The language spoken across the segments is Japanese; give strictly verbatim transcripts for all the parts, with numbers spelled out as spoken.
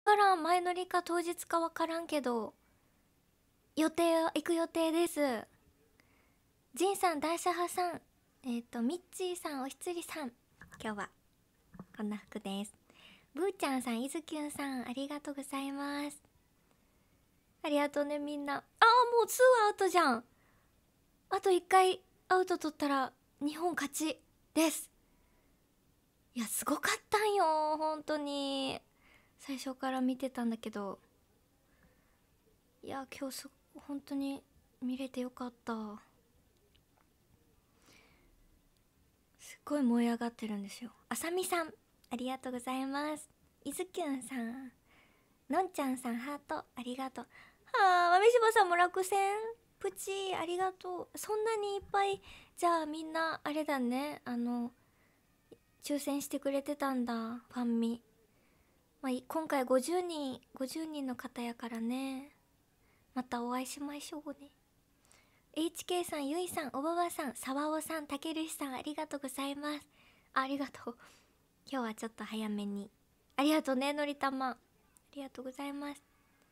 からん、前乗りか当日かわからんけど予定行く予定です。ジンさん、ダーシャハさん、えっ、ー、とミッチーさん、おひつりさん、今日はこんな服です。ブーちゃんさん、いずきゅんさん、ありがとうございます。ありがとうねみんな。あー、もうツーアウトじゃん。あといっかいアウト取ったら日本勝ちです。いや、すごかったんよ本当に。最初から見てたんだけど、いや今日す本当に見れてよかった。すっごい燃え上がってるんですよ。あさみさん、ありがとうございます。いずきゅんさん、のんちゃんさん、ハートありがとう。はあ、まみしばさんも落選プチありがとう。そんなにいっぱい。じゃあみんなあれだね、あの抽選してくれてたんだ、ファンミ。まあ、今回ごじゅうにんごじゅうにんの方やからね、またお会いしましょうね。 エイチケー さん、ゆいさん、おばばさん、さわおさん、たけるしさん、ありがとうございます。ありがとう。今日はちょっと早めにありがとうね、のりたま、ありがとうございます。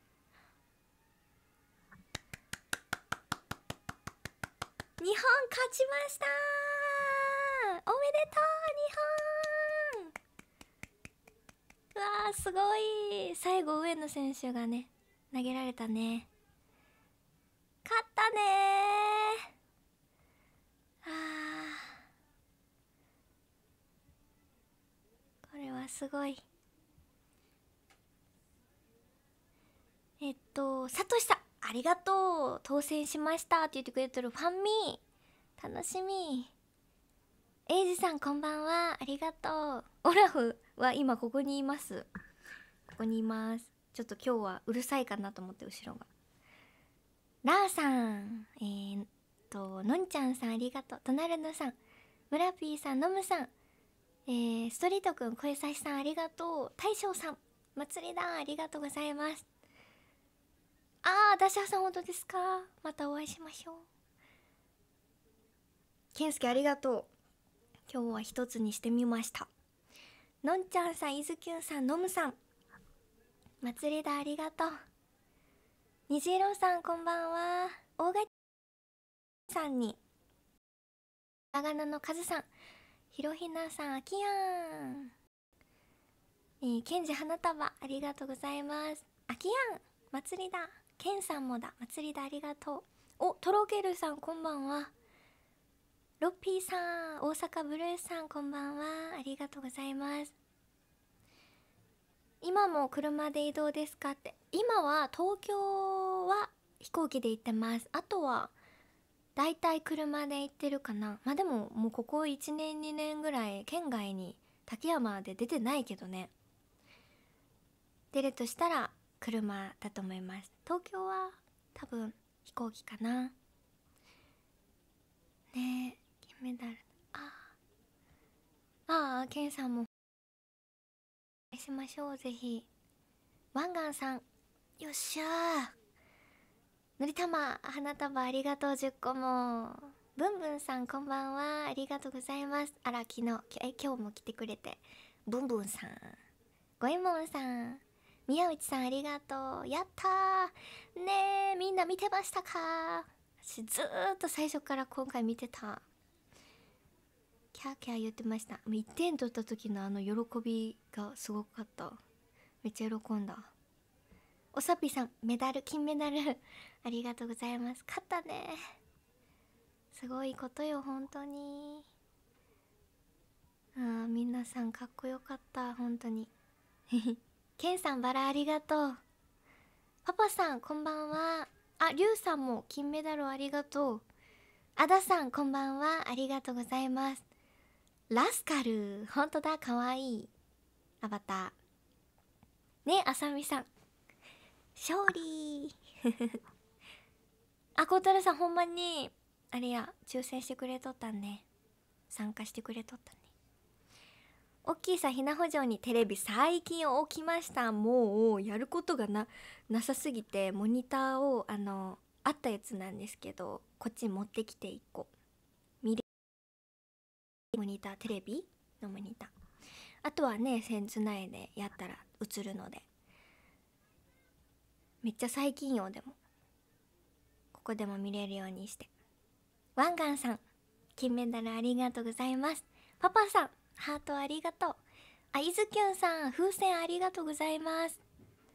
日本勝ちましたー、おめでとう日本。うわー、すごい。最後上野選手がね投げられたね。勝ったねー。あー、これはすごい。えっとさとしさん、ありがとう、当選しましたって言ってくれてる。ファンミー楽しみ。エイジさん、こんばんは、ありがとう。オラフは今ここにいます。ここにいます。ちょっと今日はうるさいかなと思って、後ろが。ラーさん、えー、っとのんちゃんさん、ありがとう。ドナルドさん、ムラピーさん、ノムさん、えー、ストリートくん、声さしさん、ありがとう。大将さん、祭りだ、ありがとうございます。あー、ダシャさん、本当ですか。またお会いしましょう。ケンスケ、ありがとう。今日は一つにしてみました。のんちゃんさん、いずきゅんさん、のむさん、祭りだ、ありがとう。にじいろさん、こんばんは。大垣さんに、長野のカズさん、ひろひなさん、あきやん、えー、ケンジ花束、ありがとうございます。あきやん、祭りだ。ケンさんもだ、祭りだ、ありがとう。お、とろけるさん、こんばんは。ロッピーさん、大阪ブルースさん、こんばんは、ありがとうございます。今も車で移動ですかって。今は東京は飛行機で行ってます。あとはだいたい車で行ってるかな。まあでももうここいちねんにねんぐらい県外に竹山で出てないけどね。出るとしたら車だと思います。東京は多分飛行機かな。ねえ、金メダル。ああ、ああ、ケンさんもお会いしましょう、ぜひ。ワンガンさん、よっしゃー。のりたま、花束ありがとう、じゅっこも。ブンブンさん、こんばんは、ありがとうございます。あら、昨日え今日も来てくれて。ブンブンさん、ごえもんさん、宮内さん、ありがとう。やったーねえ、みんな見てましたか。私ずーっと最初から今回見てた。キャーキャー言ってました。いってん取った時のあの喜びがすごかった。めっちゃ喜んだ。おさぴさん、メダル、金メダルありがとうございます。勝ったね、すごいことよ本当に。あー、皆さんかっこよかった、本当にケンさん、バラありがとう。パパさん、こんばんは。あ、リュウさんも金メダルありがとう。アダさん、こんばんは、ありがとうございます。ラスカル、本当だ、かわいいアバターね。あさみさん、勝利あ、こうたるさん、ほんまにあれや、抽選してくれとったんね。参加してくれとったね。おっきいさ、ひなほ城にテレビ最近置きました。もうやることがななさすぎて、モニターをあのあったやつなんですけど、こっちに持ってきていっこ見れモニター、テレビのモニター。あとはね、線つないでやったら映るので、 めっちゃ最近よ。でもここでも見れるようにして。ワンガンさん金メダルありがとうございます。パパさんハートありがとう。あ、いずきゅんさん風船ありがとうございます。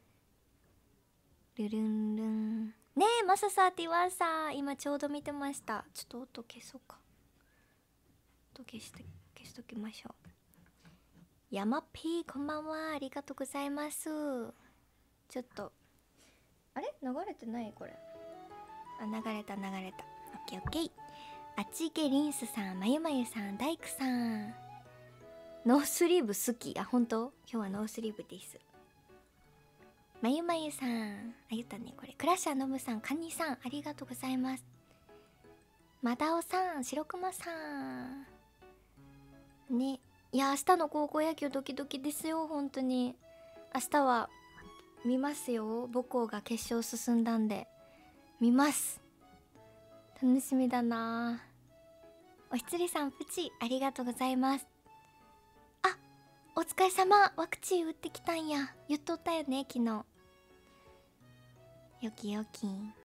ルルンルンねえ、マササーティワンさん今ちょうど見てました。ちょっと音消そうか。音消して消しときましょう。ヤマピーこんばんは、ありがとうございます。ちょっとあれ流れてない？これあ、流れた流れた。オッケーオッケー。あちげりんすさん、まゆまゆさん、大工さん、ノースリーブ好き。あ、本当？今日はノースリーブです。まゆまゆさん、あ、言ったねこれ。クラッシャーのぶさん、カニさんありがとうございます。まだおさん、しろくまさんね。いや、明日の高校野球ドキドキですよ。本当に明日は見ますよ。母校が決勝進んだんで見ます。楽しみだな。おひつりさん、プチありがとうございます。あ、お疲れ様。ワクチン打ってきたんや。言っとったよね昨日。よきよきあ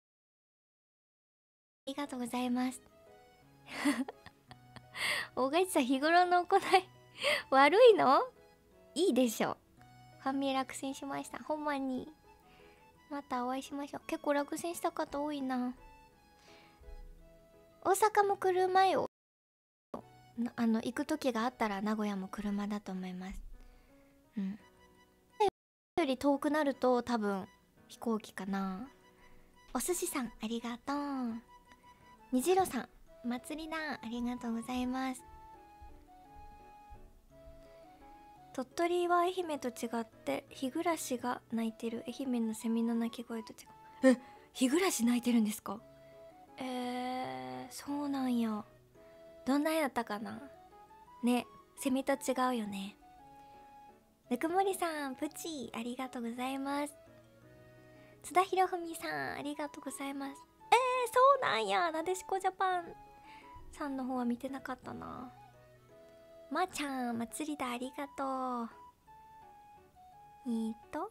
りがとうございます。大垣さん、日頃の行い悪いの？いいでしょ。ファンミ落選しました。ほんまにまたお会いしましょう。結構落選した方多いな。大阪も車よ。あの行く時があったら名古屋も車だと思います。うん。より遠くなると多分飛行機かな。お寿司さんありがとう。にじろさん、祭りだありがとうございます。鳥取は愛媛と違って日暮らしが鳴いてる。愛媛のセミの鳴き声と違う。え、日暮らし鳴いてるんですか？えー、そうなんや。どんなんやったかなね。セミと違うよね。ぬくもりさん、プチありがとうございます。津田ひろふみさんありがとうございます。えー、そうなんや。なでしこジャパンさんの方は見てなかったな。まー、ちゃん、祭りだありがとう。えーと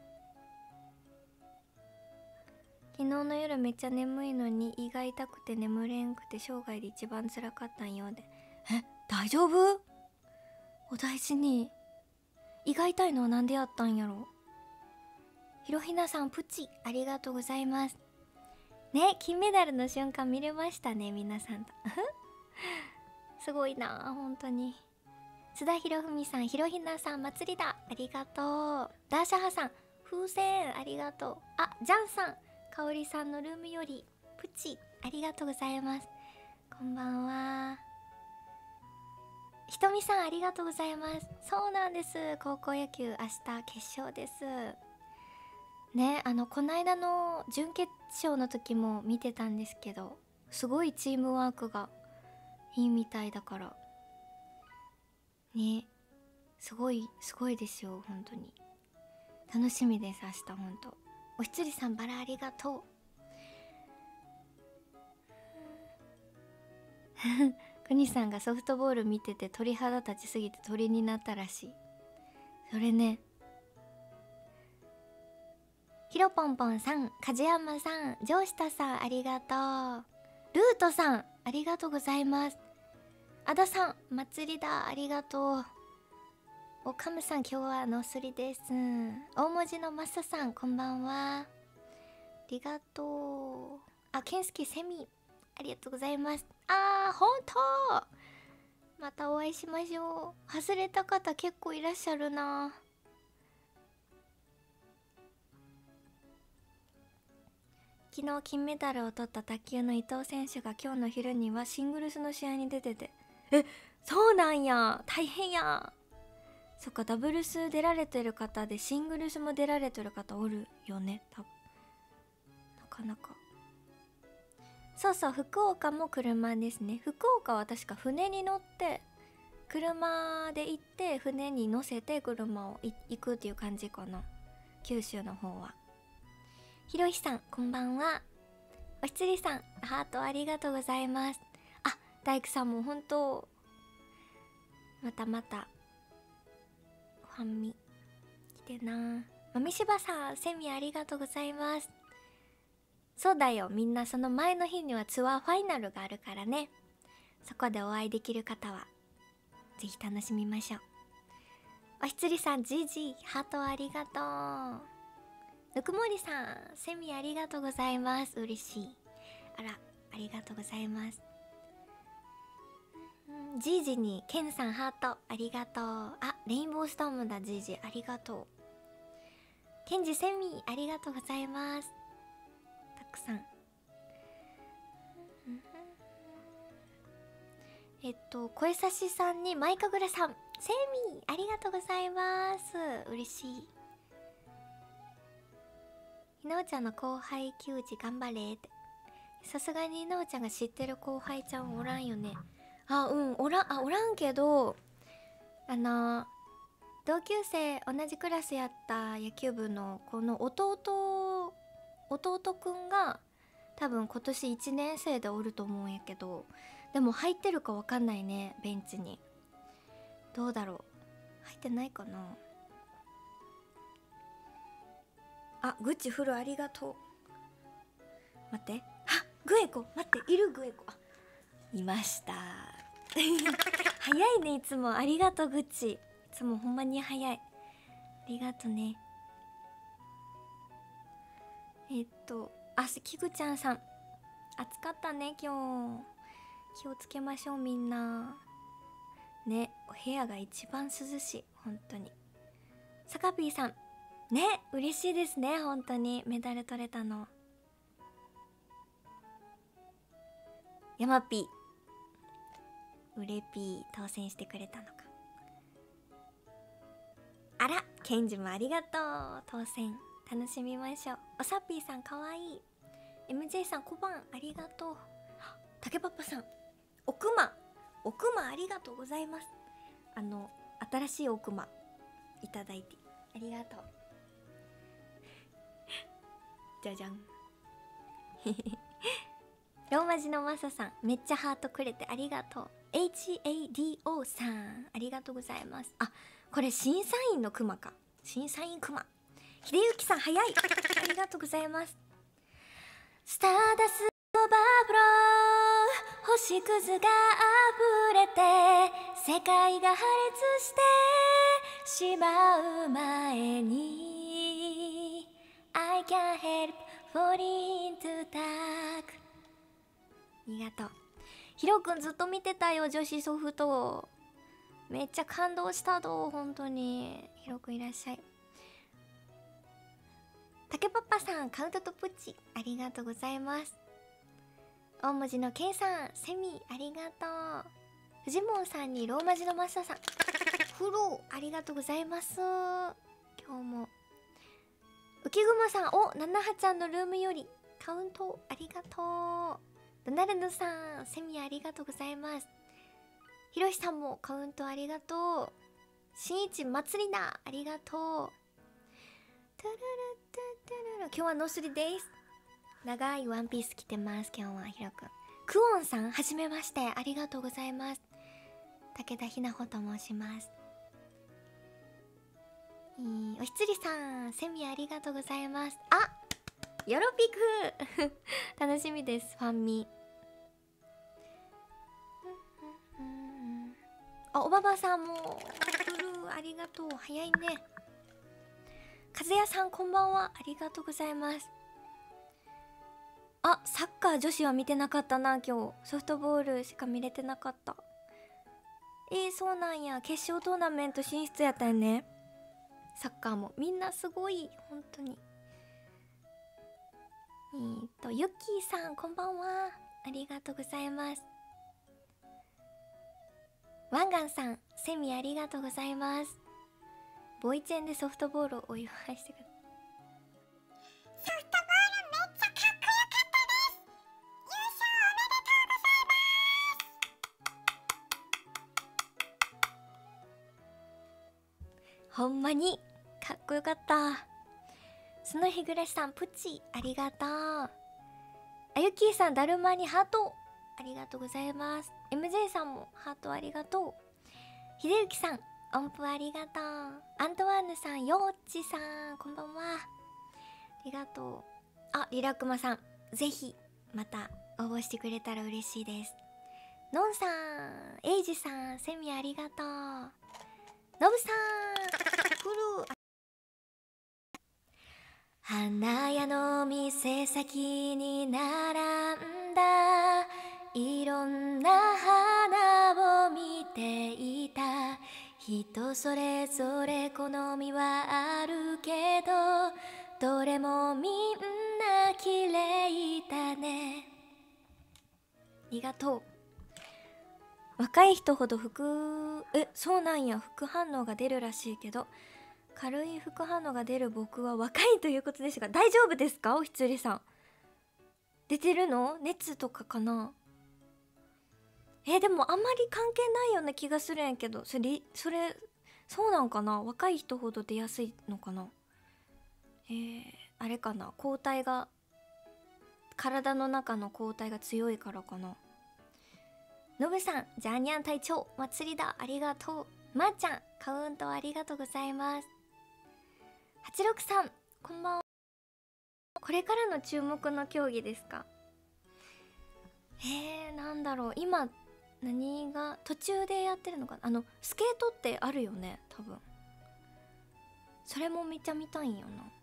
昨日の夜めっちゃ眠いのに胃が痛くて眠れんくて生涯で一番辛かったんようで。え、大丈夫？お大事に。胃が痛いのはなんでやったんやろ。ひろひなさん、プチありがとうございます。ね、金メダルの瞬間見れましたね、皆さんとすごいな本当に。津田ひろふみさん、ひろひなさん、祭りだありがとう。ダーシャハさん、風船ありがとう。あ、ジャンさん、かおりさんのルームよりプチありがとうございます。こんばんは。ひとみさんありがとうございます。そうなんです、高校野球明日決勝ですね。あのこないだの準決勝の時も見てたんですけど、すごいチームワークがいいみたいだからね。すごいすごいですよ本当に。楽しみです明日本当。おひつりさん、バラありがとうくにさんがソフトボール見てて鳥肌立ちすぎて鳥になったらしい。それね。ひろぽんぽんさん、梶山さん、上下さんありがとう。ルートさんありがとうございます。あださん、祭りだありがとう。おかむさん、今日はのすりです。大文字のマサさん、こんばんは。ありがとう。あ、ケンスケセミありがとうございます。あー、ほんとまたお会いしましょう。外れた方結構いらっしゃるな。昨日金メダルを取った卓球の伊藤選手が今日の昼にはシングルスの試合に出てて。え、そうなんや。大変や。そっか、ダブルス出られてる方でシングルスも出られてる方おるよね多分。なかなか。そうそう、福岡も車ですね。福岡は確か船に乗って車で行って船に乗せて車を行くっていう感じかな、九州の方は。ひろひさん、こんばんは。おひつりさん、ハートありがとうございます。あ、大工さんも本当またまたファンミ来てな。 豆柴さん、セミありがとうございます。そうだよ、みんなその前の日にはツアーファイナルがあるからね。そこでお会いできる方はぜひ楽しみましょう。おひつりさん、じいじハートありがとう。ぬくもりさん、セミありがとうございます。嬉しい。あら、ありがとうございます。じいじにケンさんハートありがとう。あ、レインボーストームだ。じいじありがとう。ケンジセミありがとうございます。たくさん。えっと声差しさんにマイカグラさん、セミありがとうございます。嬉しい。ひなおちゃんの後輩球児頑張れって。さすがにひなおちゃんが知ってる後輩ちゃんおらんよね。あ、うんおらん、あおらんけど、あの同級生同じクラスやった野球部のこの弟弟くんが多分今年いちねん生でおると思うんやけど、でも入ってるかわかんないね。ベンチにどうだろう、入ってないかな。あ、グッチフルありがとう。待って、あ、グエコ待って、いるグエコ、あ、いました早いね、いつもありがとうグッチ、いつもほんまに早い、ありがとね。えっとあ、キグちゃんさん、暑かったね今日。気をつけましょうみんなね。お部屋が一番涼しい、本当に。サカピーさんね、嬉しいですね、本当にメダル取れたの。ヤマピー、ウレピー当選してくれたのか。あら、ケンジもありがとう、当選楽しみましょう。おさっぴーさんかわいい。 エムジェー さん小判ありがとう。竹パパさん、おくまおくまありがとうございます。あの新しいおくまいただいてありがとうじゃじゃんローマ字のマサさん、めっちゃハートくれてありがとう。 エイチエーディーオー さんありがとうございます。あ、これ審査員のクマか。審査員クマ秀幸さん早いありがとうございます。スターダストバブロー、星屑が溢れて世界が破裂してしまう前に I can't help falling into dark。 ありがとう。ヒロくんずっと見てたよ、女子ソフト。めっちゃ感動したど、本当に。ヒロくんいらっしゃい。竹パパさん、カウントとプチありがとうございます。大文字の K さん、セミありがとう。フジモンさんにローマ字のマスターさん、フローありがとうございます。今日も浮雲さん、お、ナナハちゃんのルームよりカウントありがとう。ドナルドさん、セミありがとうございます。ひろしさんもカウントありがとう。しんいち祭りだありがとう。トゥルルトゥトゥルル、今日はノースリです。長いワンピース着てます。今日はひろくん。クオンさん、はじめましてありがとうございます。武田ひなほと申します。えー、おひつりさん、セミありがとうございます。あ、ヨロピク楽しみです、ファンミ。あ、おばばさんもブルーありがとう、早いね。和也さんこんばんは、ありがとうございます。あ、サッカー女子は見てなかったな今日。ソフトボールしか見れてなかった。えー、そうなんや。決勝トーナメント進出やったよね。サッカーもみんなすごい、本当に。えーとユッキーさんこんばんは、ありがとうございます。ワンガンさん、セミありがとうございます。ボイチェンでソフトボールをお祝いしてください。ソフトボールめっちゃかっこよかったです。優勝おめでとうございます。ほんまにかっこよかった。その日暮らしさん、プチありがとう。あゆきーさん、だるまにハートありがとうございます。 エムジェー さんもハートありがとう。ひでゆきさん、 音符ありがとう。アントワーヌさん、ヨッチさん、こんばんは。ありがとう。あ、リラクマさん、ぜひまた応募してくれたら嬉しいです。ノンさん、エイジさん、セミありがとう。ノブさん、フル花屋の店先に並んだいろんな花を見ていた。人それぞれ好みはあるけどどれもみんな綺麗だね。ありがとう。若い人ほど副えそうなんや、副反応が出るらしいけど、軽い副反応が出る僕は若いということですが大丈夫ですか？おひつりさん出てるの？熱とかかな？えでもあんまり関係ないような気がするんやけど、それそれそうなんかな？若い人ほど出やすいのかな？えー、あれかな、抗体が体の中の抗体が強いからかな。のぶさん、ジャーニャン隊長祭りだ、ありがとう。まー、ちゃん、カウントありがとうございます。はちろくさん、こんばんは。これからの注目の競技ですか？えー、なんだろう、今何が途中でやってるのかな。あのスケートってあるよね、多分。それもめっちゃ見たいんよな。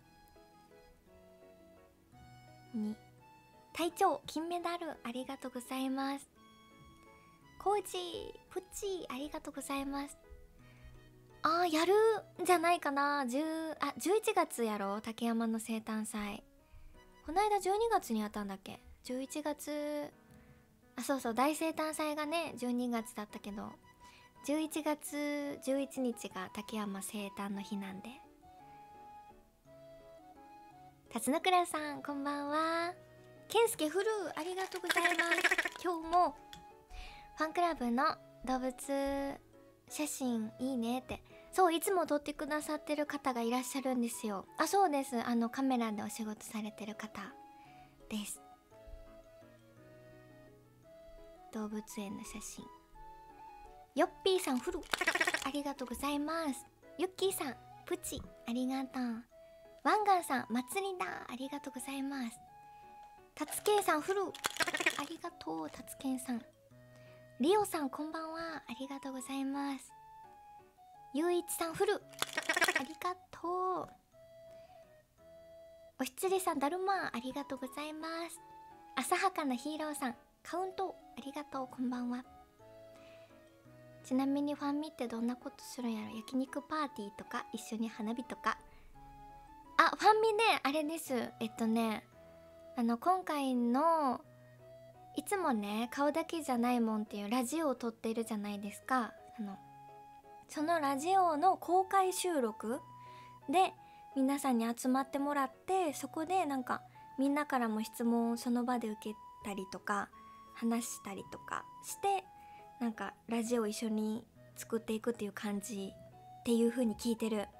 に隊長金メダルありがとうございます。コージプッチありがとうございます。あー、やるんじゃないかな。じゅうあじゅういちがつやろ、竹山の生誕祭。この間じゅうにがつにやったんだっけ。じゅういちがつ、あそうそう、大生誕祭がねじゅうにがつだったけど、じゅういちがつじゅういちにちが竹山生誕の日なんで。辰野倉さんこんばんは。健介フルありがとうございます。今日もファンクラブの動物写真いいねって、そういつも撮ってくださってる方がいらっしゃるんですよ。あそうです、あのカメラでお仕事されてる方です。動物園の写真。ヨッピーさんフルありがとうございます。ユッキーさんプチありがとう。ワンガンさん祭りだありがとうございます。タツケンさんフルありがとう。タツケンさん、リオさんこんばんはありがとうございます。ゆういちさんフルありがとう。おひつりさんだるまありがとうございます。浅はかなヒーローさんカウントありがとう、こんばんは。ちなみにファンミってどんなことするんやろ。焼肉パーティーとか一緒に花火とか。あファンミね、あれです、えっとねあの今回のいつもね顔だけじゃないもんっていうラジオを撮ってるじゃないですか。あのそのラジオの公開収録で皆さんに集まってもらって、そこでなんかみんなからも質問をその場で受けたりとか話したりとかして、なんかラジオを一緒に作っていくっていう感じっていう風に聞いてる。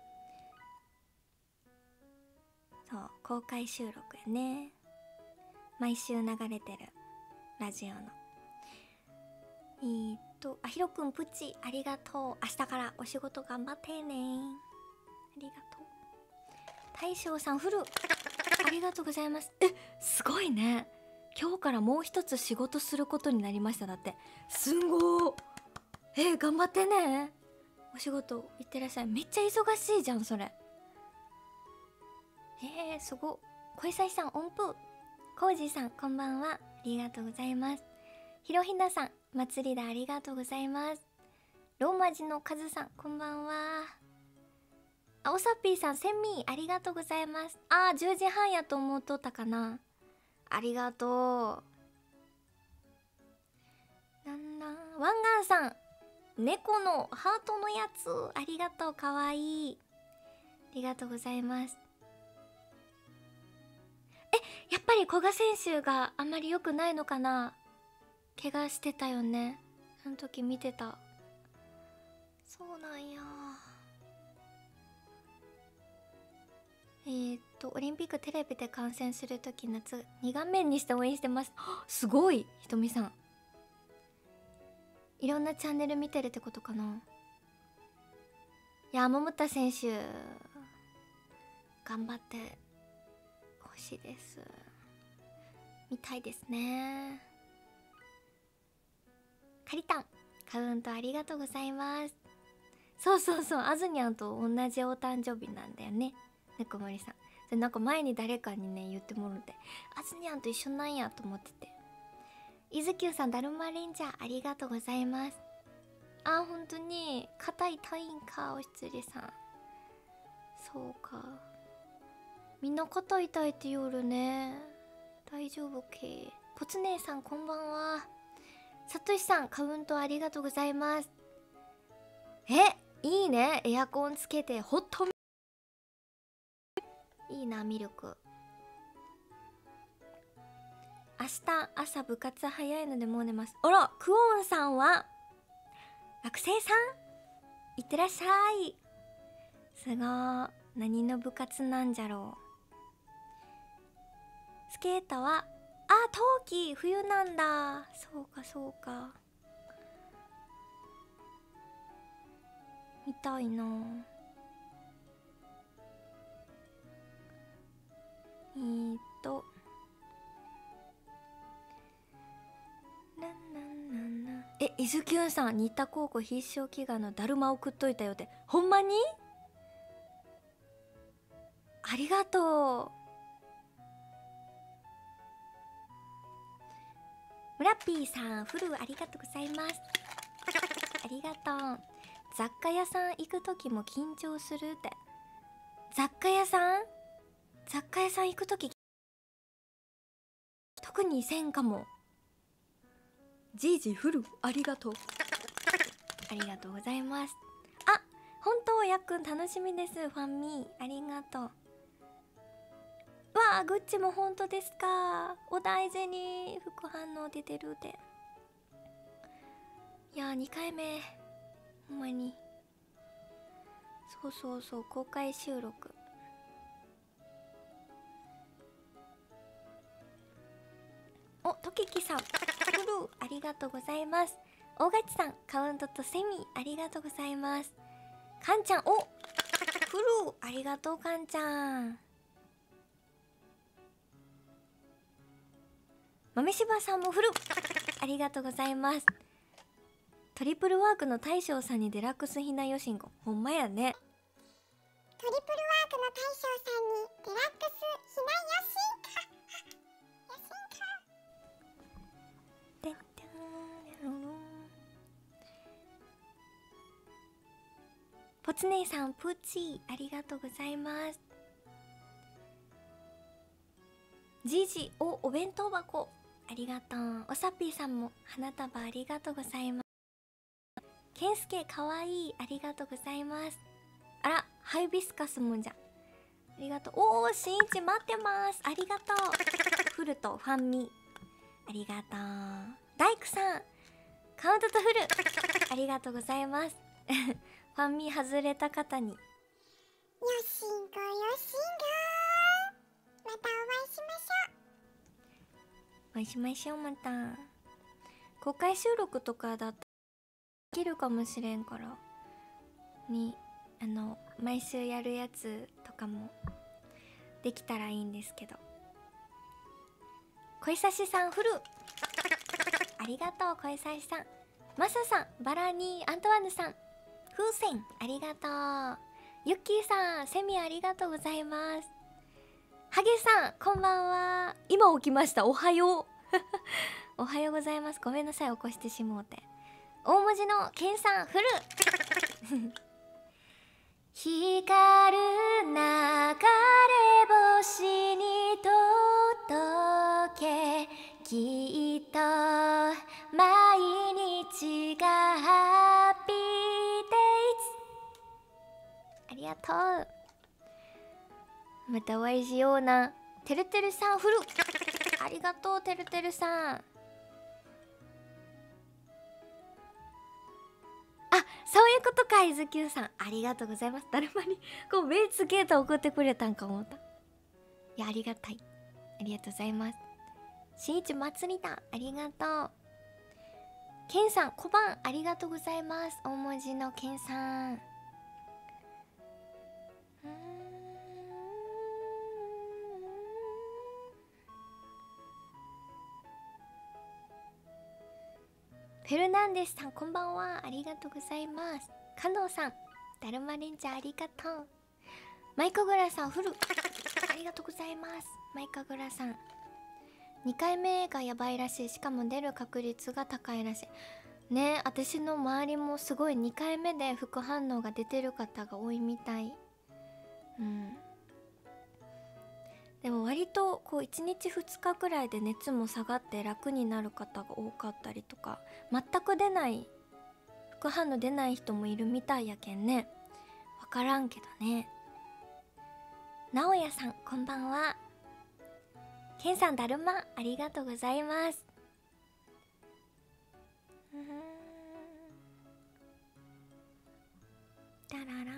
そう公開収録やね、毎週流れてるラジオの。えーっとあひろくんプチありがとう。明日からお仕事頑張ってね、ありがとう。大将さんフルありがとうございます。えすごいね、今日からもう一つ仕事することになりました。だってすんごー。えー、頑張ってね、お仕事行ってらっしゃい。めっちゃ忙しいじゃんそれ。えー、すごっ。小さいさん音符。コージーさんこんばんはありがとうございます。ひろひなさん祭りだありがとうございます。ローマ字のカズさんこんばんは。あおさっぴーさんセミありがとうございます。あーじゅうじはんやと思っとったかな。ありがとう。なんなんワンガンさん猫のハートのやつありがとう、かわいい、ありがとうございます。えやっぱり古賀選手があんまり良くないのかな。怪我してたよね、その時見てた。そうなんや。えー、っとオリンピックテレビで観戦するとき夏に画面にして応援してます。すごいひとみさん、いろんなチャンネル見てるってことかな。 いや桃田選手頑張ってほしいです。みたいですね。カリタンカウントありがとうございます。そうそうそう、あずにゃんと同じお誕生日なんだよね、ねこもりさん。でなんか前に誰かにね言ってもらって、あずにゃんと一緒なんやと思ってて。いずきゅうさん、だるまレンジャーありがとうございます。あ、本当に肩痛いんか、おひつりさん。そうか、みんな肩痛いって言うるね。大丈夫け。ぽつねえさんこんばんは。さとしさんカウントありがとうございます。え、いいね、エアコンつけてホットミいいな、ミルク。明日朝部活早いのでもう寝ます。あら、クオンさんは学生さんいってらっしゃい。すごー、何の部活なんじゃろう。スケートはあ、冬季冬なんだ。そうかそうか、見たいな。えーっとえ、伊豆きゅんさん、新田高校必勝祈願のだるま送っといたよって。ほんまにありがとう。村ピーさんフルありがとうございます。ありがとう。雑貨屋さん行く時も緊張するって。雑貨屋さん雑貨屋さん行く時特にせんかも。じいじフルありがとう。ありがとうございます。あ、本当やっくん楽しみです。ファンミーありがとう。わあ、グッチも本当ですか。お大事に。副反応出てるで。いやーにかいめほんまに。そうそうそう、公開収録。お、とききさんフルありがとうございます。大勝さんカウントとセミありがとうございます。かんちゃん、おフルありがとう。かんちゃん。豆柴さんもフルありがとうございます。トリプルワークの大将さんにデラックスひなよしんこ、ほんまやね。トリプルワークの大将さんにデラックスひなよしんかよしんかでんでん。ぽつねえさんプーチーありがとうございます。じいじおお弁当箱ありがとう。おさっぴーさんも花束ありがとうございます。けんすけかわいいありがとうございます。あら、ハイビスカスもんじゃありがとう。おお、しんいち待ってます。ありがとう。フルとファンミありがとう。大工さんカウントとフルありがとうございます。ファンミ外れた方によしんこよしんこまたお会いしましょう。お会いしましょう。また公開収録とかだったらできるかもしれんからに、あの毎週やるやつとかもできたらいいんですけど。小さしさんフルありがとう。小さしさん、マサさん、バラニー、アントワーヌさん、風船ありがとう。ユッキーさん、セミありがとうございます。ハゲさんこんばんは。今起きました。おはようおはようございます。ごめんなさい起こしてしもうて。大文字のケンさんフル光る流れ星に届け、きっと毎日がハッピーデイズ。ありがとう。またお会いしような。てるてるさんフルありがとう。てるてるさん、あ、そういうことか。いずきゅうさんありがとうございます。だるまにこうベーツゲート送ってくれたんか思った。いや、ありがたい。ありがとうございます。しんいち祭りだありがとう。けんさん小判ありがとうございます。大文字のけんさんフェルナンデスさんこんばんは、ありがとうございます。カノさんダルマレンジャーありがとう。マイカグラさんフルありがとうございます。マイカグラさんにかいめがやばいらしい。しかも出る確率が高いらしいね。私の周りもすごいにかいめで副反応が出てる方が多いみたい。うんでも割とこういちにちふつかくらいで熱も下がって楽になる方が多かったりとか、全く出ない副反応出ない人もいるみたいやけんね。わからんけどね。なおやさんこんばんは。けんさんだるまありがとうございます。うーんだららー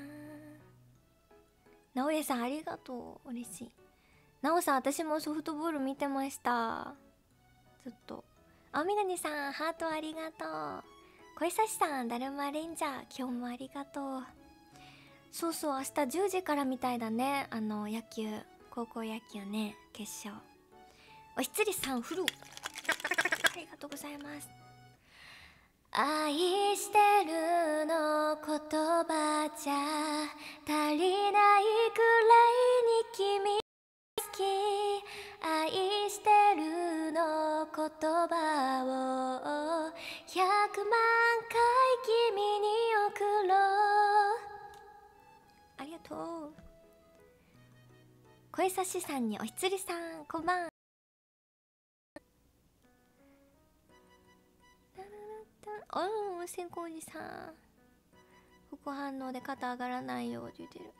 なおやさんありがとう、嬉しい。なおさん私もソフトボール見てました、ずっと。あみがにさんハートありがとう。小久さんだるまレンジャー今日もありがとう。そうそう明日じゅうじからみたいだね、あの野球、高校野球ね、決勝。おひつりさんフルありがとうございます。愛してるの言葉じゃ足りないくらいに君好き、愛してるの言葉をひゃくまんかい君に送ろう。ありがとう。小久さんにおひつりさんこんばん。ああ千光寺さん副反応で肩上がらないよって言ってる。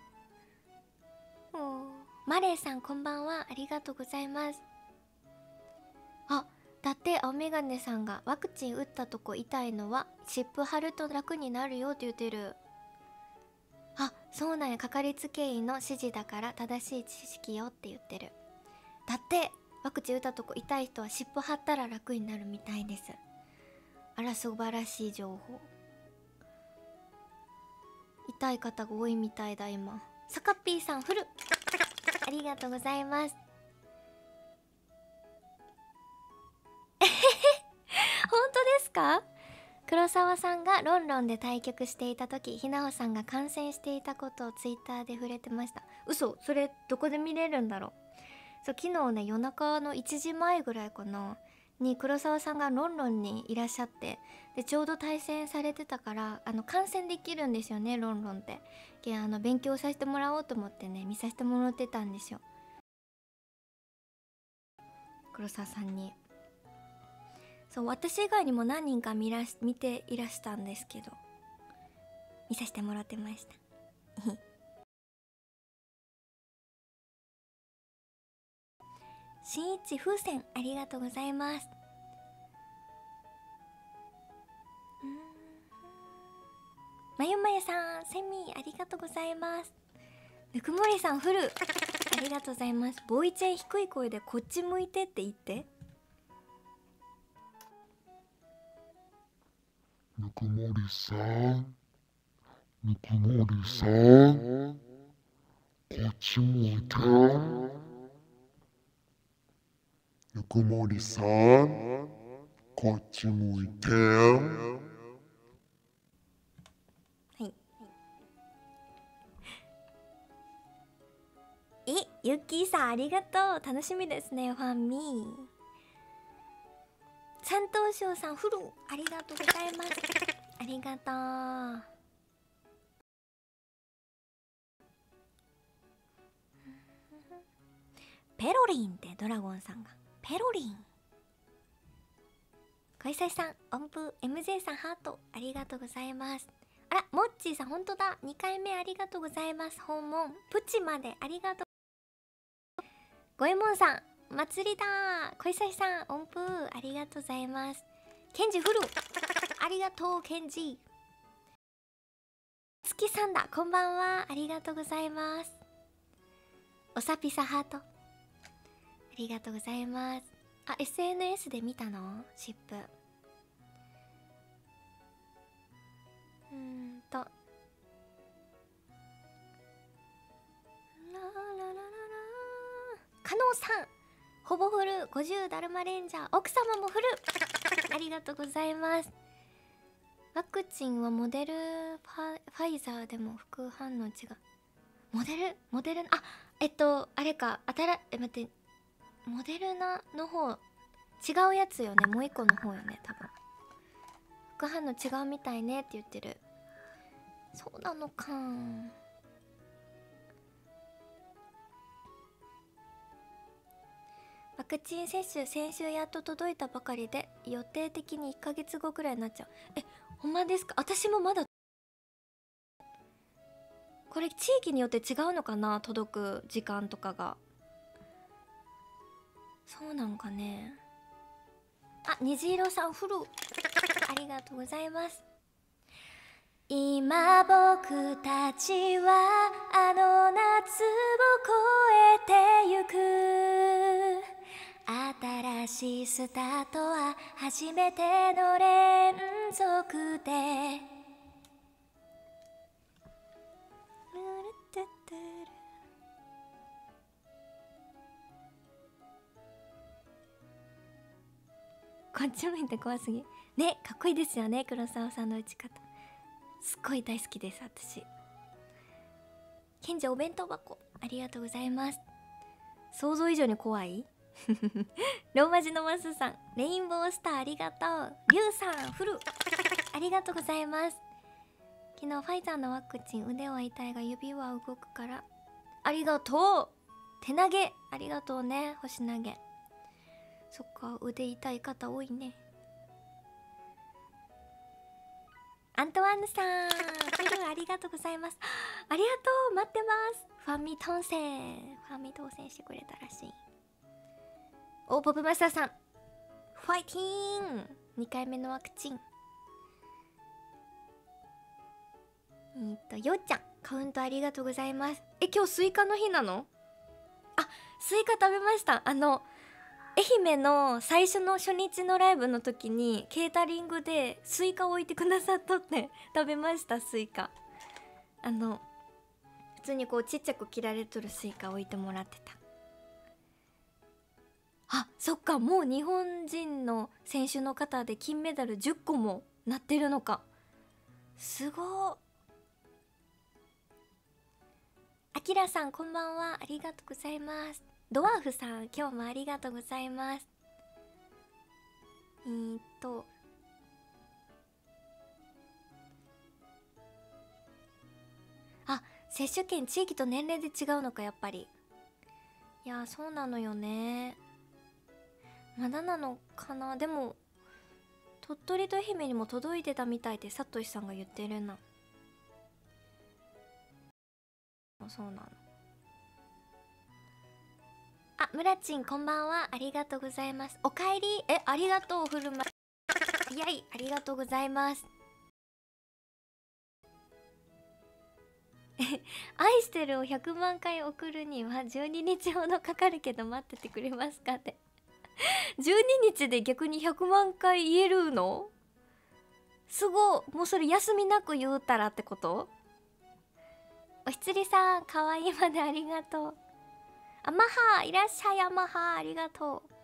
マレーさんこんばんは、ありがとうございます。あだって青メガネさんがワクチン打ったとこ痛いのは湿布貼ると楽になるよって言ってる。あそうなんや、かかりつけ医の指示だから正しい知識よって言ってる。だってワクチン打ったとこ痛い人は湿布貼ったら楽になるみたいです。あら素晴らしい情報。痛い方が多いみたいだ今。サカピーさんフルありがとうございます。本当ですか？黒沢さんがロンロンで対局していた時、ひなほさんが観戦していたことをツイッターで触れてました。嘘、それどこで見れるんだろう。そう昨日ね夜中のいちじまえぐらいかなに黒沢さんがロンロンにいらっしゃって、でちょうど対戦されてたからあの観戦できるんですよね、ロンロンって。けあの勉強させてもらおうと思ってね見させてもらってたんですよ、黒沢さんに。そう私以外にも何人か見らし見ていらしたんですけど見させてもらってました新一風船ありがとうございます。まゆまゆさんセミありがとうございます。ぬくもりさんフルありがとうございます。ボイちゃん低い声でこっち向いてって言って。 ぬくもりさんぬくもりさんこっち向いて。ぬくもりさんこっち向いて。 え、ゆっきーさんありがとう。楽しみですね、ファンミー。三等賞さんフルありがとうございます。ありがとう。ペロリンってドラゴンさんがペロリン。小久さん音符 エムジェー さんハートありがとうございます。あらモッチーさんほんとだ、にかいめありがとうございます。訪問プチまでありがとう。ごえもんさん祭りだー。小久さん音符ありがとうございます。ケンジフルありがとうケンジ。月さんだこんばんは、ありがとうございます。おさぴさハートありがとうございます。あ エスエヌエス で見たのシップ。うーんとラララララ加納さんほぼフルごじゅうだるまレンジャー奥様もフルあありがとうございます。ワクチンはモデルファファイザーでも副反応違う。モデルモデルあえっとあれかあたらえ待ってモデルナの方違うやつよね。もう一個の方よね多分。副反応違うみたいねって言ってる。そうなのか。ワクチン接種先週やっと届いたばかりで予定的にいっかげつごくらいになっちゃう。えほんまですか。私もまだこれ地域によって違うのかな、届く時間とかが。そうなんかね。あ、虹色さんフルありがとうございます。今僕たちはあの夏を越えてゆく、新しいスタートは初めての連続で。こっち向いて怖すぎね。かっこいいですよね黒沢さんの打ち方。すっごい大好きです私。賢者お弁当箱ありがとうございます。想像以上に怖いローマ字のマスさんレインボースターありがとう。リュウさんフルありがとうございます。昨日ファイザーのワクチン腕は痛いが指は動くからありがとう。手投げありがとうね。星投げそっか腕痛い方多いね。アントワンヌさんフルありがとうございます。ありがとう待ってます。ファンミ当選ファンミ当選してくれたらしい。おポップマスターさんファイティーンにかいめのワクチン。えーっとよっちゃんカウントありがとうございます。え今日スイカの日なの。あスイカ食べました。あの愛媛の最初の初日のライブの時にケータリングでスイカを置いてくださっとって食べました。スイカあの普通にこうちっちゃく切られとるスイカ置いてもらってた。あそっかもう日本人の選手の方で金メダルじゅっこもなってるのか。すごー。あきらさんこんばんはありがとうございます。ドワーフさん今日もありがとうございます。えーっとあ接種券地域と年齢で違うのかやっぱり。いやそうなのよね。まだなのかな。でも鳥取と愛媛にも届いてたみたいでサトシさんが言ってるな。そうなの。あムラチンこんばんはありがとうございます。おかえり。えありがとうフルマ早いありがとうございます。愛してるをひゃくまんかい送るにはじゅうににちほどかかるけど待っててくれますかってじゅうににちで逆にひゃくまんかい言えるのすごい。もうそれ休みなく言うたらってこと。おひつりさんかわいいまでありがとう。アマハいらっしゃい。アマハありがとう。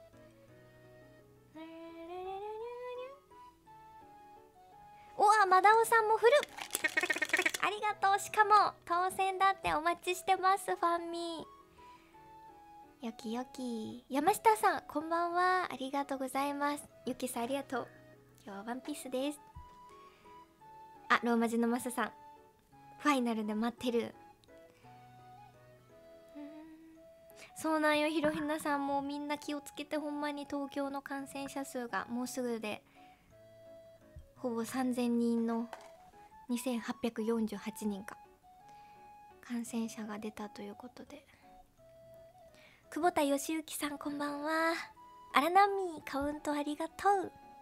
おわマダオさんもフルありがとう。しかも当選だってお待ちしてますファンミー。よきよき。山下さんこんばんはありがとうございます。ゆきさんありがとう。今日はワンピースです。あローマ字のマスさんファイナルで待ってる。そうなんよひろひなさんもみんな気をつけて。ほんまに東京の感染者数がもうすぐでほぼさんぜんにんのにせんはっぴゃくよんじゅうはちにんか感染者が出たということで。久保田義行さんこんばんは。荒波カウントありがとう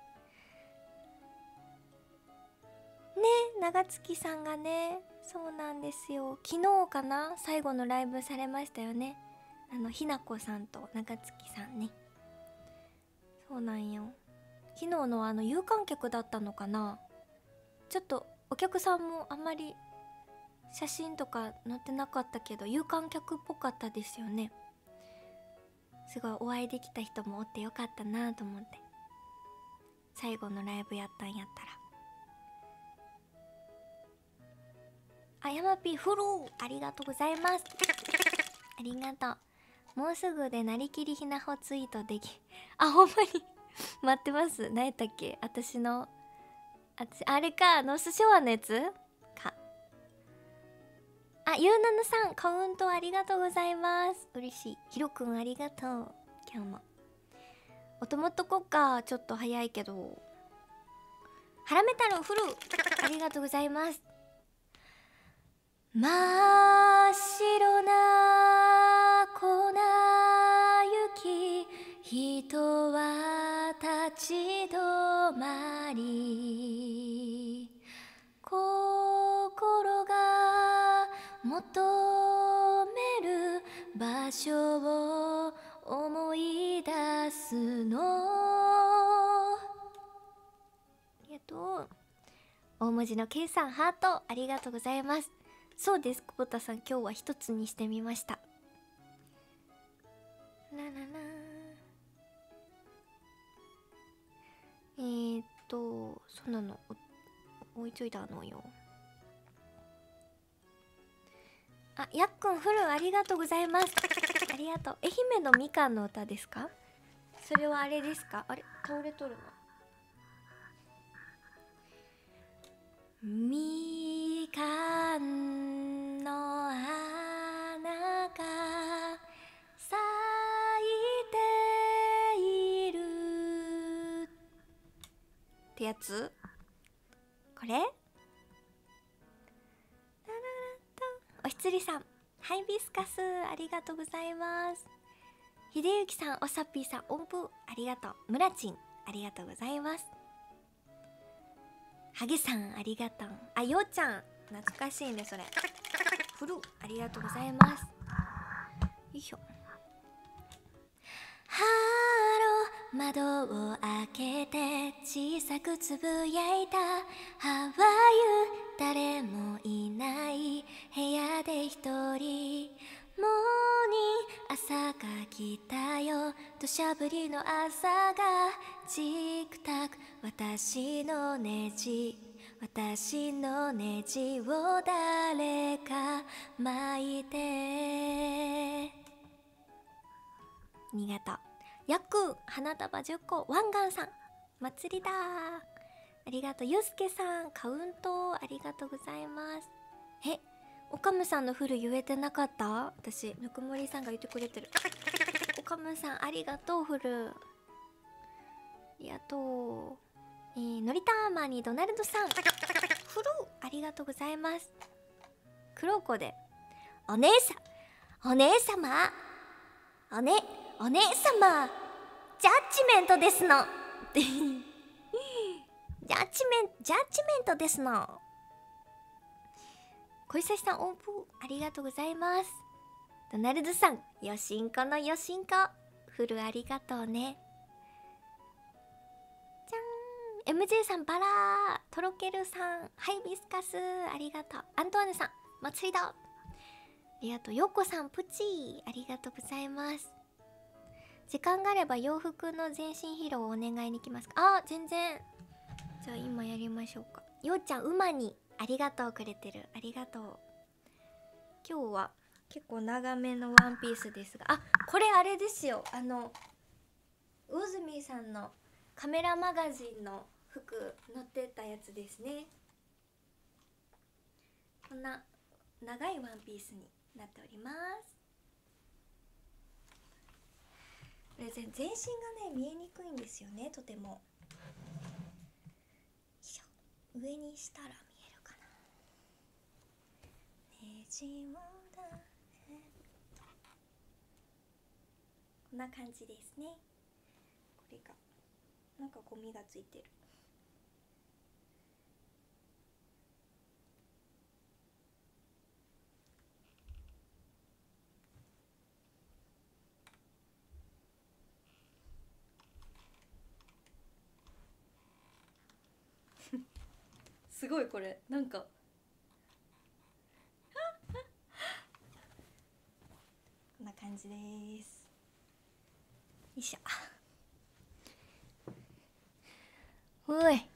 ね。長月さんがねそうなんですよ昨日かな最後のライブされましたよね。あのひなこさんと長月さんね。そうなんよ。昨日のあの有観客だったのかな。ちょっとお客さんもあんまり写真とか載ってなかったけど有観客っぽかったですよね。すごいお会いできた人もおってよかったなと思って。 最後のライブやったんやったら。あ、ヤマピーフルーありがとうございます。ありがとう。もうすぐでなりきりひなほツイートできあ、ほんまに待ってます。何やったっけ、私のああれか、ノースショアのやつか。あ、ゆうななさんカウントありがとうございます。嬉しい。ひろくんありがとう。今日も音もっとこっか。ちょっと早いけど。ハラメ太郎フルありがとうございます。真っ白な粉雪、人は立ち止まり、心が求める場所を思い出すの。ありがとう。大文字の K さんハートありがとうございます。そうです、久保田さん、今日は一つにしてみました。ラララえーっとそんなの置いといたのよ。あ、やっくんフルありがとうございます。ありがとう。愛媛のみかんの歌ですか？それはあれですか？あれ倒れとるの。みかんの花が咲いているってやつ？これ？おひつりさんハイビスカスありがとうございます。ひでゆきさん、おさっぴーさん、音符ありがとう。むらちんありがとうございます。はげさんありがとう。あ、ようちゃん懐かしいねそれ。フルありがとうございます。よいしょ。ハロー、窓を開けて小さくつぶやいた。ハワイ誰もいない部屋で一人。モーニン朝が来たよ。土砂降りの朝がチクタク。私のネジ私のネジを誰か巻いて。新潟やっくん花束じゅっこ。ワンガンさん祭りだありがとう。ゆうすけさんカウントありがとうございます。え、おかむさんのフル言えてなかった？私ぬくもりさんが言ってくれてる。おかむさんありがとう。フルありがとう。えー、のりたーまにドナルドさんフルありがとうございます。黒子でお姉さんお姉様おねお姉様ジャッジメントですのジャッジメンジャッジメントですの。小石さん音符ありがとうございます。ドナルドさんよしんこのよしんこフルありがとうね。じゃん エムジェー さんバラー。とろけるさんハイビスカスありがとう。アントワーヌさん祭りだありがとう。よっこさんプチーありがとうございます。時間があれば洋服の全身披露をお願いに来ますか？あ、全然。じゃあ今やりましょうか。ようちゃん馬にありがとうくれてる。ありがとう。今日は結構長めのワンピースですが、あ、これあれですよ、あの魚住さんのカメラマガジンの服載ってたやつですね。こんな長いワンピースになっております。これ全身がね見えにくいんですよね、とても。よいしょ、上にしたら見えるかな。ねじをだこんな感じですね。これがなんかゴミがついてる。すごいこれなんかこんな感じです。よいしょ。 うい、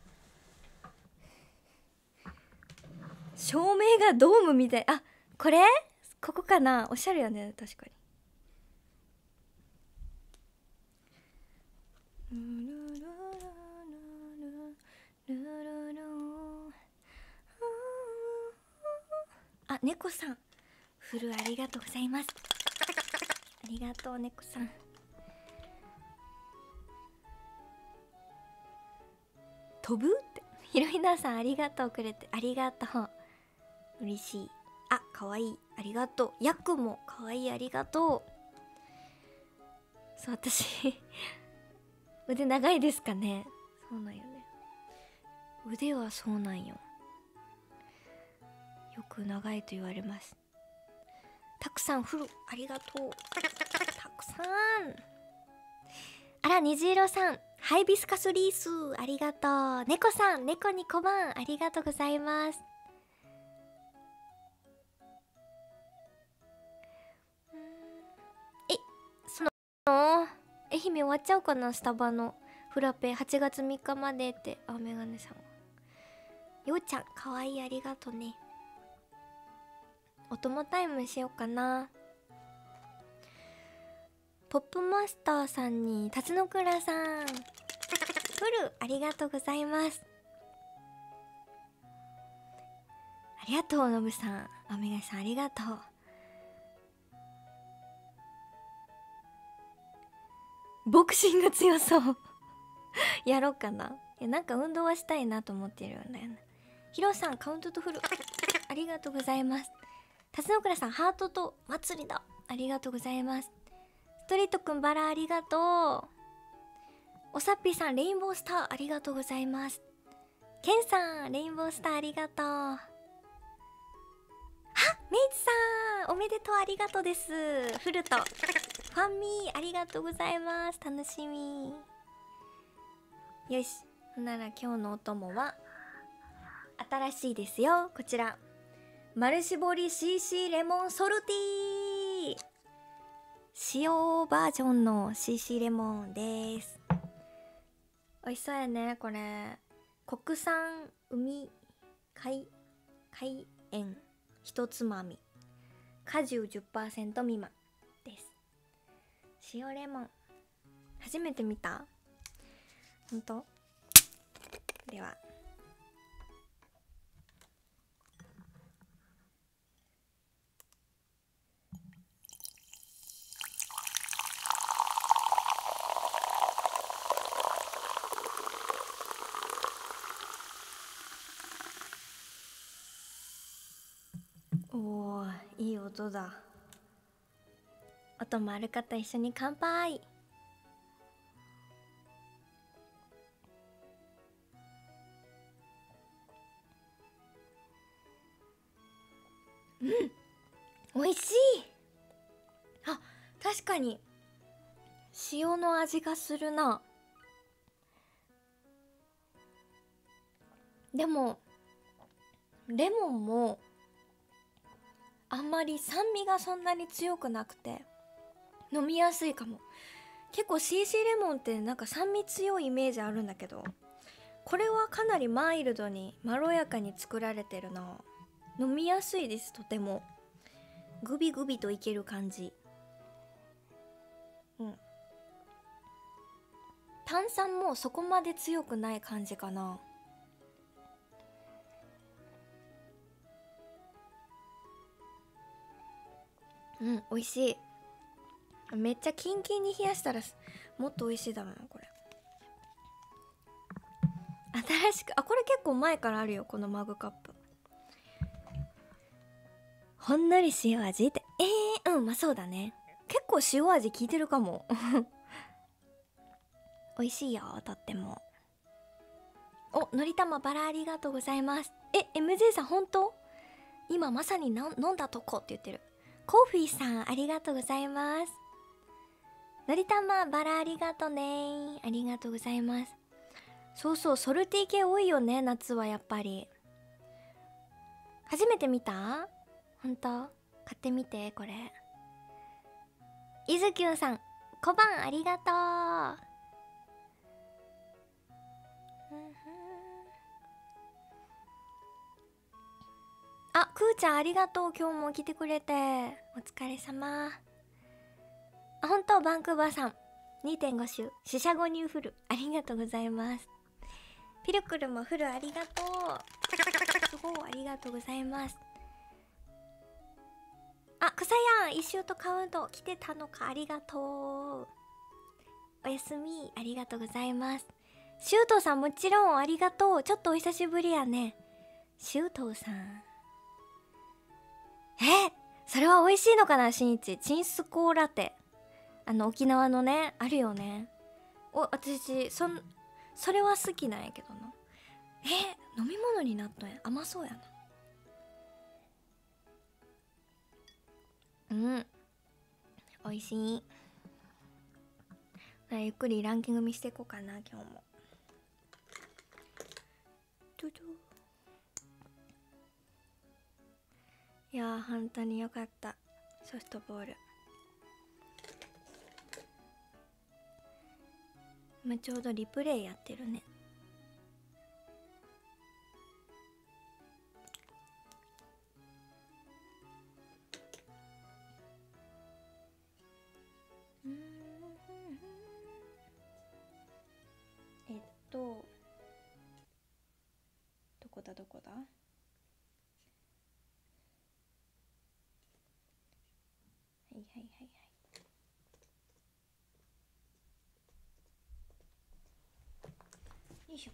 照明がドームみたい。あ、これここかな。おしゃれやね、確かに。あ、猫さんフルありがとうございます。ありがとう猫さん。飛ぶってひろひなさんありがとうくれて、ありがとう、嬉しい。あ、かわいい、ありがとう。やっくんもかわいい、ありがとう。そう、私腕長いですかね。そうなんよね、腕はそうなんよ、よく長いと言われます。たくさんフルありがとう、たくさん。あら、虹色さんハイビスカスリースありがとう。猫さん、猫に小判ありがとうございます。え、その愛媛終わっちゃうかな、スタバのフラペはちがつみっかまでって。あ、メガネさん、ようちゃんかわいい、ありがとね。お供タイムしようかな。ポップマスターさんに辰野倉さんフルありがとうございます。ありがとうのぶさん、あめがさんありがとう。ボクシング強そうやろうかな。いや、なんか運動はしたいなと思ってるんだよね。ヒロさんカウントとフルありがとうございます。辰野倉さんハートと祭りだありがとうございます。ストリートくんバラありがとう。おさっぴーさんレインボースターありがとうございます。ケンさんレインボースターありがとう。はっ、メイツさんおめでとう、ありがとうです。フルトファンミーありがとうございます。楽しみ。よし、ほんなら今日のお供は新しいですよ。こちらマルシボリ シーシー レモンソルティー、塩バージョンの シーシー レモンです。美味しそうやねこれ。国産海海海塩一つまみ、果汁 じゅっパーセント 未満です。塩レモン初めて見た？ほんと？ではおー、いい音だ。音もある方一緒に乾杯。うん、美味しい。あ、確かに塩の味がするな。でもレモンもあんまり酸味がそんなに強くなくて飲みやすいかも。結構 シーシー レモンってなんか酸味強いイメージあるんだけど、これはかなりマイルドにまろやかに作られてるな。飲みやすいです。とてもグビグビといける感じ。うん、炭酸もそこまで強くない感じかな。うん、美味しい。めっちゃキンキンに冷やしたらもっと美味しいだろうなこれ。新しく、あ、これ結構前からあるよこのマグカップ。ほんのり塩味って、えー、うん、まあそうだね。結構塩味効いてるかも美味しいよ、とっても。お、のりたまバラありがとうございます。え、エムジェー さん本当？今まさに飲んだとこって言ってる。コーフィーさんありがとうございます。のりたまバラありがとね、ありがとうございます。そうそう、ソルティ系多いよね夏は。やっぱり初めて見た？ほんと？買ってみてこれ。いずきゅんさん小判ありがとう。 あ、くーちゃんありがとう。今日も来てくれてお疲れ様。あ、本当バンクーバーさん にてんご 週四捨五入フルありがとうございます。ピルクルもフルありがとう。すごいありがとうございます。あ、くさやん一周とカウント来てたのか、ありがとう。おやすみ、ありがとうございます。シュートさんもちろんありがとう。ちょっとお久しぶりやね。シュートさん、え、それは美味しいのかな。しんいちチンスコーラテ、あの沖縄のね、あるよね。お、私そんそれは好きなんやけどな。え、飲み物になったんや。甘そうやな。うん、美味しい。ゆっくりランキング見していこうかな今日も。ドゥドゥ、いやー本当によかった。ソフトボール今ちょうどリプレイやってるね。えっとどこだどこだ、はいはいはいはい、よいしょ。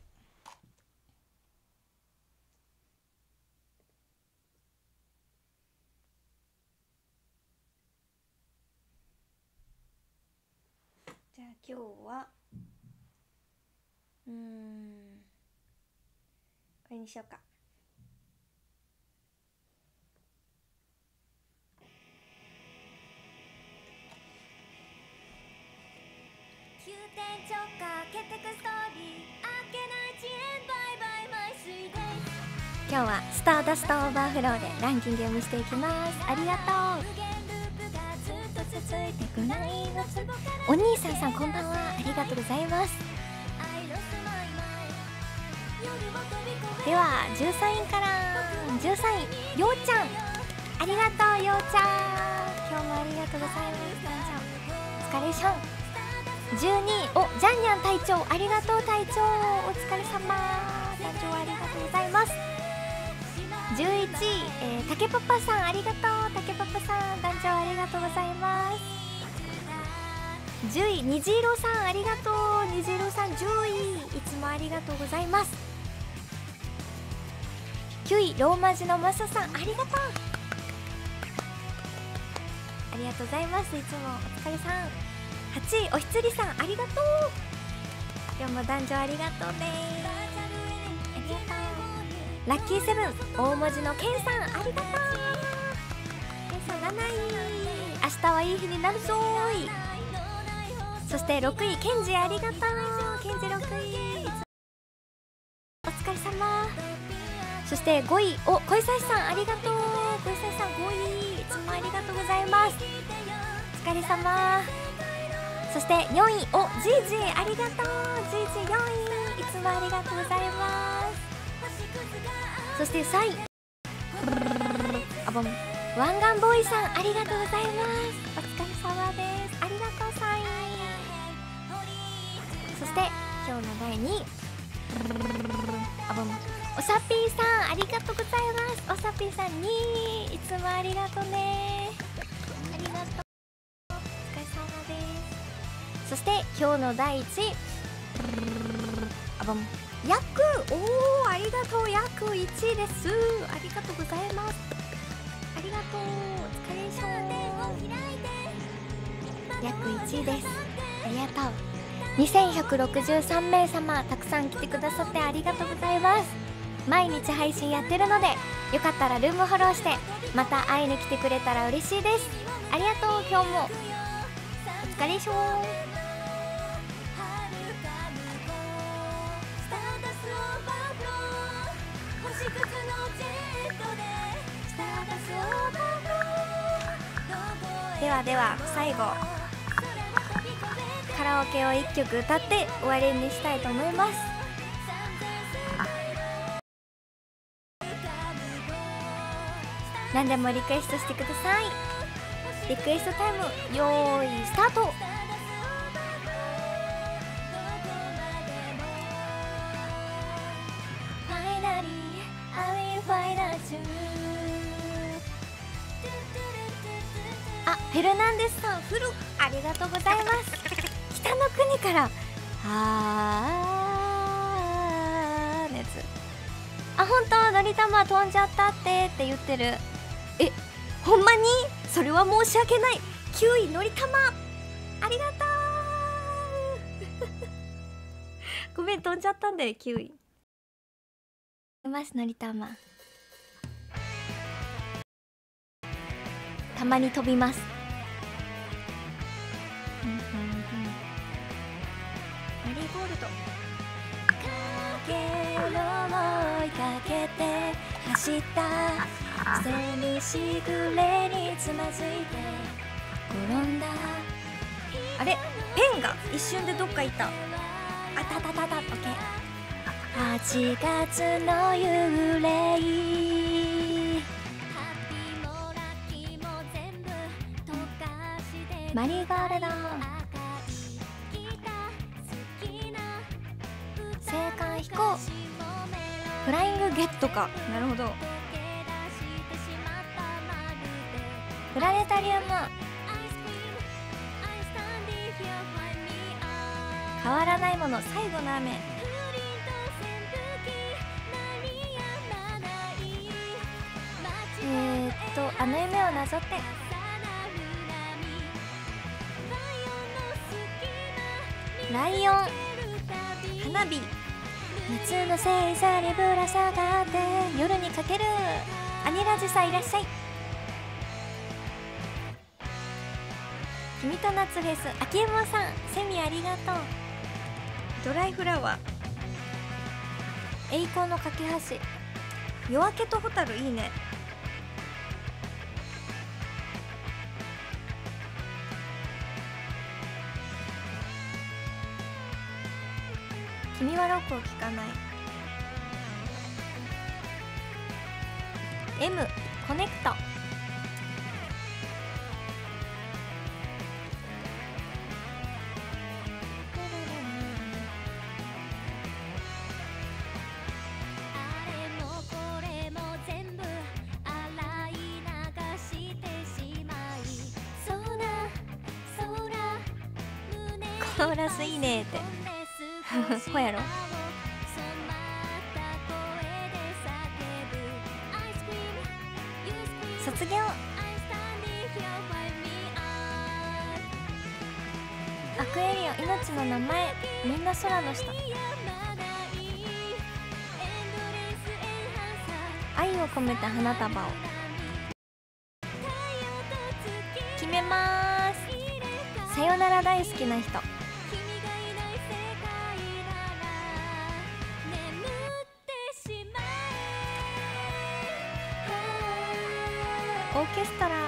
じゃあ今日はうーんこれにしようか。急転直下決定ストーリー明けない遅延バイバイマイスイデイ。今日はスターダストオーバーフローでランキングを見していきます。ありがとう。お兄さんさんこんばんは、ありがとうございます。ではじゅうさんいからじゅうさんい、ようちゃんありがとう。ようちゃん今日もありがとうございます。お疲れしょん。じゅうにい、お、ジャンニャン隊長ありがとう。隊長お疲れ様。隊長ありがとうございます。じゅういちい、えー、竹パパさんありがとう。竹パパさん団長ありがとうございます。じゅうい、にじいろさんありがとう。にじいろさんじゅうい、いつもありがとうございます。きゅうい、ローマ字のマサさんありがとう。ありがとうございます。いつもお疲れさん。はちい、おひつりさんありがとう。今日も男女ありがとうね。ありがとう。ラッキーセブン大文字のケンさんありがとう。ケンさんなない、明日はいい日になるぞーい。そしてろくい、ケンジありがとう。ケンジろくいお疲れ様。そしてごい、お、小さいさんありがとう。小さいさんごい、いつもありがとうございます。お疲れ様。そしてよんい、お、ジージーありがとう。ジージーよんい、いつもありがとうございます。そしてさんい、あぼん、湾岸ボーイさんありがとうございます。お疲れ様です。ありがとうさんい。そして今日のだいにい、あぼん、おさぴーさんありがとうございます。おさぴーさんにい、いつもありがとうね。ありがとう、お疲れ様です。そして今日のだいいちい、あぼん、ヤク、おーありがとう。ヤクいちいです。ありがとうございます。ありがとう、お疲れ様。ヤクいちいです。ありがとう。にせんひゃくろくじゅうさんめいさまたくさん来てくださってありがとうございます。毎日配信やってるのでよかったらルームフォローしてまた会いに来てくれたら嬉しいです。ありがとう。今日もお疲れしょー。ではでは最後カラオケをいっきょく歌って終わりにしたいと思います。 何でもリクエストしてください。リクエストタイムよーいスタート。あ、フェルナンデスさんフルありがとうございます。北の国からあー熱。あ、本当のりたま飛んじゃったってって言ってる。え、ほんまにそれは申し訳ない。きゅういのりたまありがとうごめん飛んじゃったんできゅういいますのりたま。たまに飛びます。うんうんうん、マリーゴールドかけろ追いかけて走ったセミしぐれにつまずいて転んだ。あれペンが一瞬でどっかいた。あたたたたオッケー。はちがつの幽霊マリーゴールド青函飛行フライングゲットか。なるほど。プラネタリウム変わらないもの最後の雨。えー、っとあの夢をなぞってライオン花火夏の星座にぶら下がって夜にかける。アニラジさんいらっしゃい。君と夏フェス秋山さんセミありがとう。ドライフラワー栄光の架け橋夜明けとホタルいいね。君はロックを聴かない。 M コネクトコーラスいいねってほやろ。卒業アクエリオ命の名前みんな空の下愛を込めた花束を決めまーす。さよなら大好きな人オーケストラ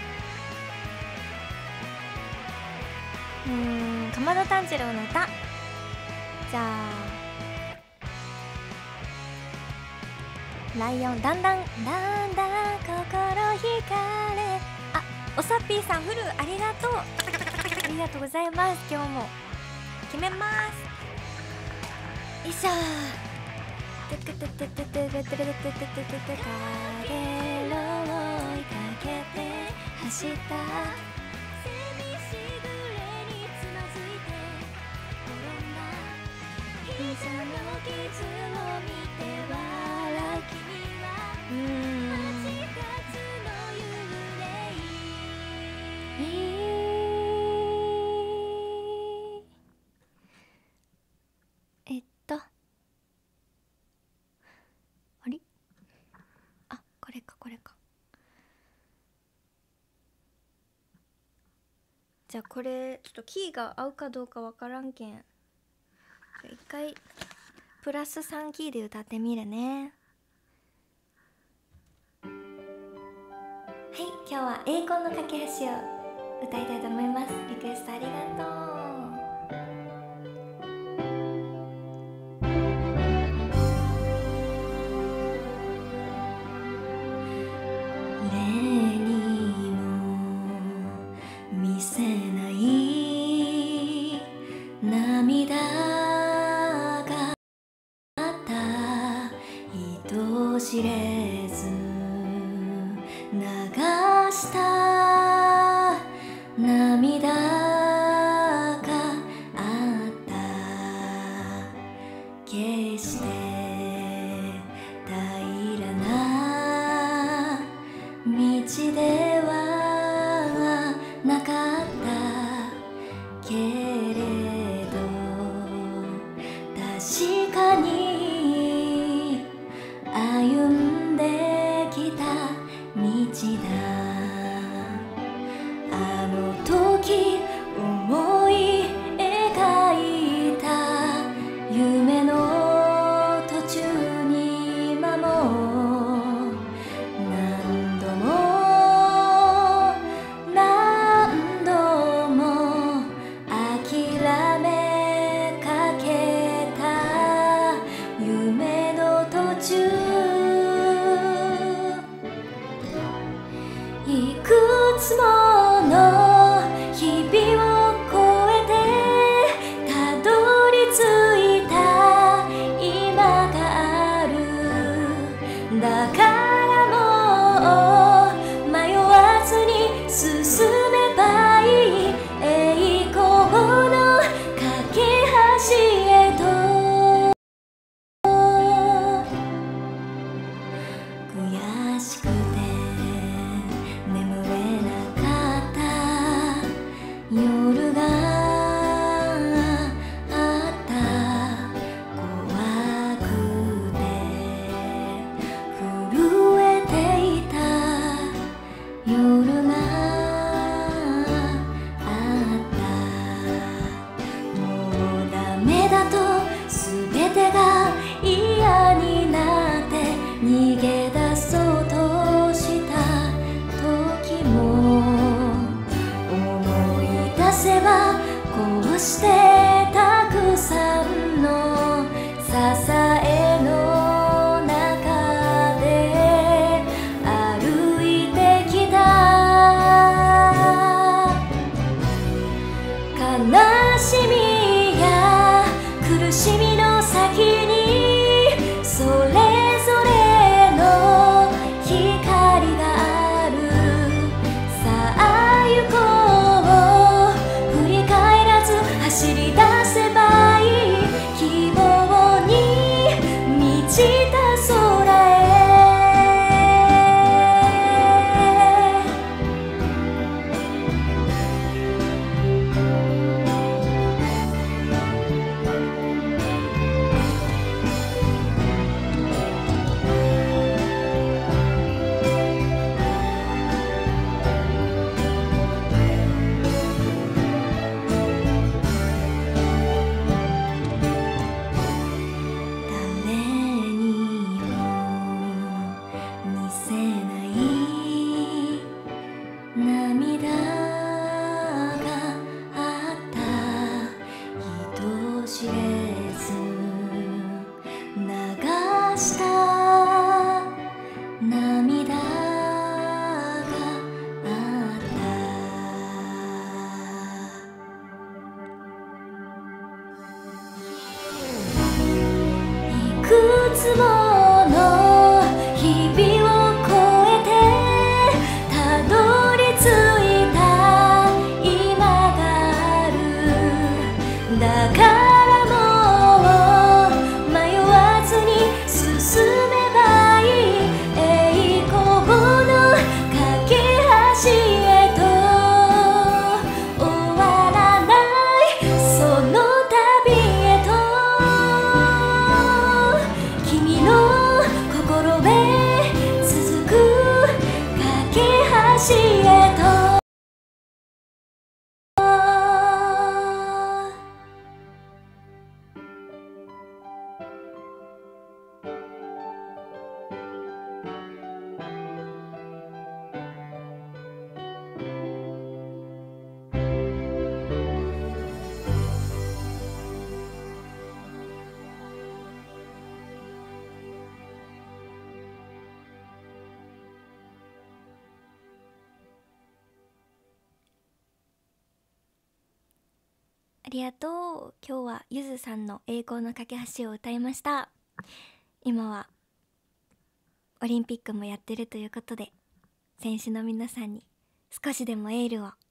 うーんかまど炭治郎の歌。じゃあライオンだんだんだんだん心惹かれ。あ、おさっぴーさんフルありがとうありがとうございます。今日も決めます。よいしょーててててててててててててててかげろ追いかけて走ったセミしぐれにつまずいて転んだ膝の傷を見て笑う君はうーんはちがつの幽霊えっとあれあ、これかこれか。じゃあこれちょっとキーが合うかどうかわからんけん一回プラスさんキーで歌ってみるね。はい、今日は栄光の架け橋を歌いたいと思います。リクエストありがとう。恋けれど確かに歩んできた道だ。あの時思い描いた夢の途中に今も何度も何度も諦めかけた夢の途中、いくつもの日々を越えてたどり着いた今がある。だからもう迷わずに進めばいい栄光の架け橋へと。悔しくて眠れなかった夜があった。怖くて震えていた夜があった。もうダメだと全てが嫌になって逃げ出そうとした時も、思い出せばこうしてたくさんの支えの中で歩いてきた。悲しみや苦しみの先にそれぞれの光がある。さあ行こう、振り返らず走り出せばいい。希望に満ちた空へ。誰にも見せない涙があった。人知れず流した涙があった。いくつもの日々を越えてたどり着いた今がある。だからもう迷わずに進めばいい栄光の架け橋へと。終わらないその旅へと、君の心へ続く架け橋へと。ありがとう。今日はゆずさんの栄光の架け橋を歌いました。今はオリンピックもやってるということで、選手の皆さんに少しでもエールをあ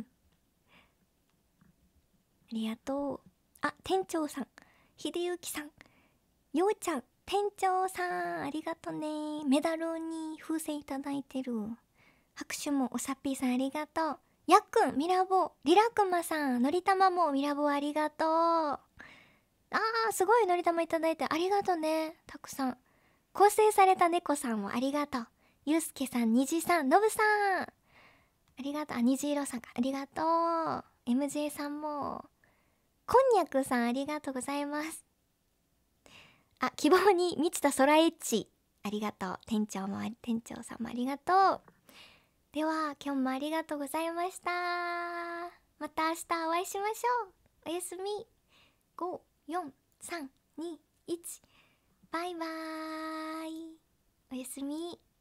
りがとう。あ、店長さん、秀幸さん、ようちゃん、店長さんありがとね。メダルに風船いただいてる。拍手もおさっぴーさんありがとう。 やっくん、ミラボー、リラクマさん、のりたまもミラボーありがとう。あー、すごいのりたまいただいてありがとね、たくさん。構成された猫さんもありがとう。ゆうすけさん、にじさん、のぶさん、ありがとう。あ、にじいろさんか、ありがとう。 エムジェー さんも、こんにゃくさん、ありがとうございます。あ、希望に満ちた空エッチ、ありがとう。店長もあり、店長さんもありがとう。では今日もありがとうございました。また明日お会いしましょう。おやすみ。ご、よん、さん、に、いち、バイバーイ。おやすみ。